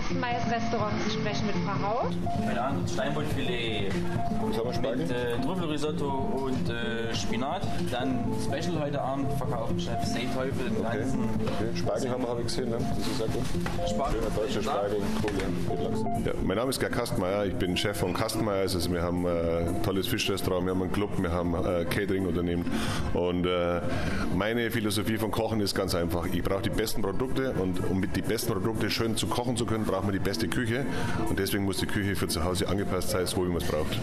Kastenmeyers Restaurant. Sie sprechen mit Frau Haut. Meine Hand Steinbuttfilet mit Trüffelrisotto und Spinat. Dann Special heute Abend verkaufen Chef Seeteufel den ganzen. Okay. Spargel habe ich gesehen, ne? Das ist sehr gut. Schöner deutscher Spargel, cool, ja. Mein Name ist Gerd Kastenmeyer, ich bin Chef von Kastenmeyers. Also wir haben ein tolles Fischrestaurant, wir haben einen Club, wir haben ein Catering-Unternehmen. Und meine Philosophie von Kochen ist ganz einfach. Ich brauche die besten Produkte und um mit die besten Produkte schön zu kochen zu können, braucht man die beste Küche. Und deswegen muss die Küche für zu Hause angepasst sein, so wie man es braucht.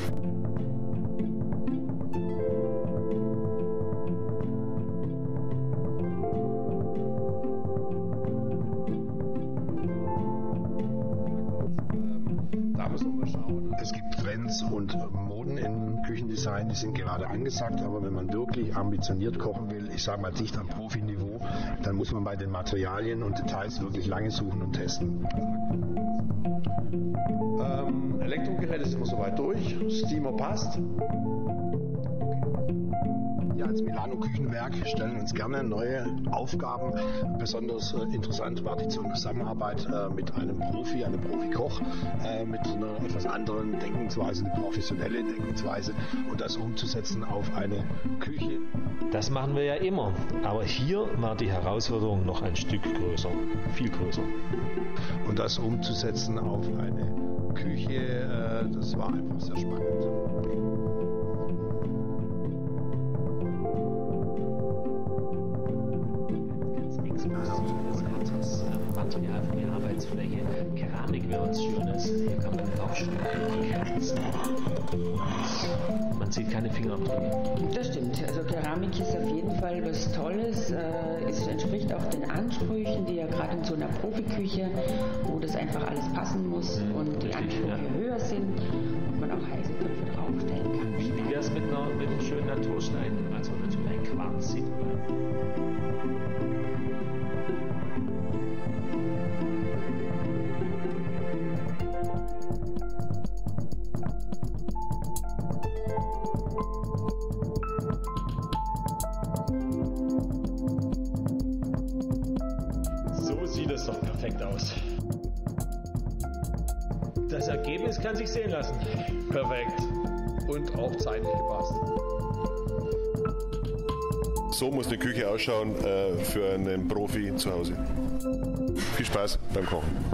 Da müssen wir schauen. Es gibt Trends und Moden im Küchendesign, die sind gerade angesagt, aber wenn man wirklich ambitioniert kochen will, ich sage mal dicht am Profiniveau, dann muss man bei den Materialien und Details wirklich lange suchen und testen. Elektrogeräte sind wir soweit durch. Steamer passt. Wir als Milano Küchenwerk stellen uns gerne neue Aufgaben. Besonders interessant war die Zusammenarbeit mit einem Profi, einem Profikoch, mit einer etwas anderen Denkensweise, eine professionelle Denkensweise und das umzusetzen auf eine Küche. Das machen wir ja immer, aber hier war die Herausforderung noch ein Stück größer, viel größer. Und das umzusetzen auf eine Küche, das war einfach sehr spannend. Material für die Arbeitsfläche. Keramik wäre was Schönes. Hier kann man auch schon kratzen. Man sieht keine Fingerabdrücke. Das stimmt. Also Keramik ist auf jeden Fall was Tolles. Es entspricht auch den Ansprüchen, die ja gerade in so einer Profiküche, wo das einfach alles passen muss und die Ansprüche höher sind und man auch heiße Töpfe draufstellen kann. Wie wäre es mit einem schönen Naturstein? Also natürlich ein Quarzit. So sieht es doch perfekt aus. Das Ergebnis kann sich sehen lassen. Perfekt. Und auch zeitlich gepasst. So muss eine Küche ausschauen für einen Profi zu Hause. Viel Spaß beim Kochen.